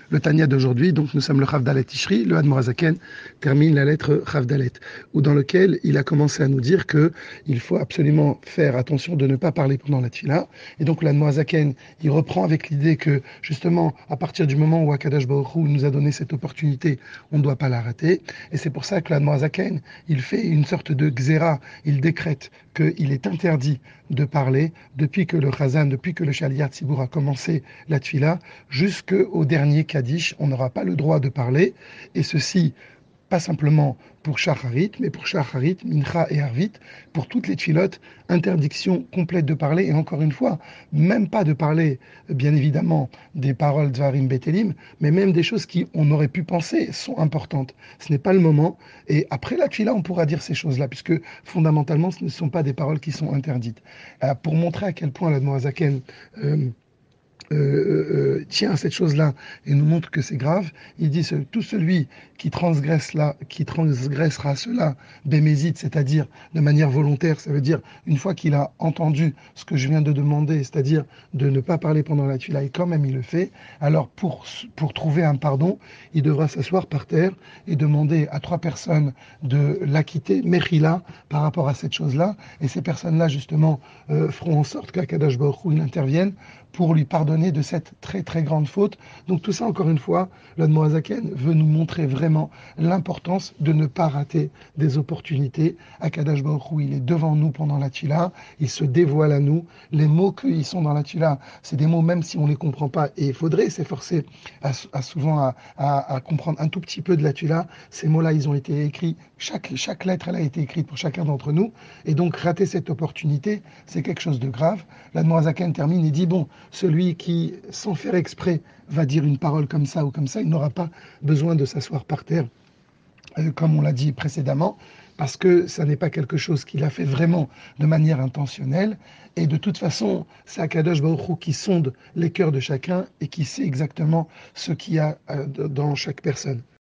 le Tanya d'aujourd'hui. Donc nous sommes le Chav Dalet Tishri. Le Admorazaken termine la lettre Chav Dalet, où dans lequel il a commencé à nous dire que il faut absolument faire attention de ne pas parler pendant la tfila. Et donc l'Admorazaken, il reprend avec l'idée que justement à partir du moment où Akadosh Baruch Hu nous a donné cette opportunité, on ne doit pas la rater. Et c'est pour ça que l'Admorazaken, il fait une sorte de xéra, il décrète qu'il est interdit de parler depuis que le Chazan, depuis que le Shaliach Tzibour a commencé la tfila, jusqu'au dernier Kaddish, on n'aura pas le droit de parler, et ceci pas simplement pour Shacharit, mais pour Shacharit, Mincha et Harvit, pour toutes les tfilotes, interdiction complète de parler, et encore une fois, même pas de parler, bien évidemment, des paroles Dvarim Betelim, mais même des choses qui, on aurait pu penser, sont importantes. Ce n'est pas le moment, et après la tfila, on pourra dire ces choses-là, puisque fondamentalement, ce ne sont pas des paroles qui sont interdites. Pour montrer à quel point l'Admorazaken tient à cette chose-là et nous montre que c'est grave, il dit tout celui qui transgressera cela, bémézite, c'est-à-dire de manière volontaire, ça veut dire une fois qu'il a entendu ce que je viens de demander, c'est-à-dire de ne pas parler pendant la tuila et quand même il le fait, alors pour trouver un pardon, il devra s'asseoir par terre et demander à 3 personnes de l'acquitter, Mechila, par rapport à cette chose-là, et ces personnes-là justement feront en sorte qu'Akadosh Baruch Hu il intervienne pour lui pardonner de cette très très grande faute. Donc tout ça, encore une fois, l'Admorazaken veut nous montrer vraiment l'importance de ne pas rater des opportunités. Akadosh Baruch Hu, il est devant nous pendant la tfila, il se dévoile à nous. Les mots qui sont dans la tfila, c'est des mots même si on ne les comprend pas, et il faudrait s'efforcer à comprendre un tout petit peu de la tfila. Ces mots-là, ils ont été écrits, chaque lettre, elle a été écrite pour chacun d'entre nous, et donc rater cette opportunité, c'est quelque chose de grave. L'Admorazaken termine et dit, bon, celui qui, sans faire exprès, va dire une parole comme ça ou comme ça, il n'aura pas besoin de s'asseoir par terre, comme on l'a dit précédemment, parce que ça n'est pas quelque chose qu'il a fait vraiment de manière intentionnelle. Et de toute façon, c'est Akadosh Baruch Hu qui sonde les cœurs de chacun et qui sait exactement ce qu'il y a dans chaque personne.